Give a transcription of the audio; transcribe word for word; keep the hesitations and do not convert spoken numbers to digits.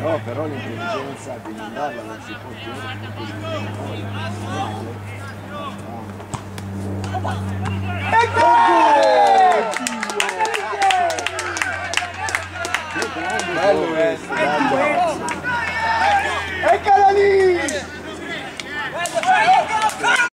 però, però l'intelligenza dell'Indaga non si può chiedere bello questo, bello. Eccola lì!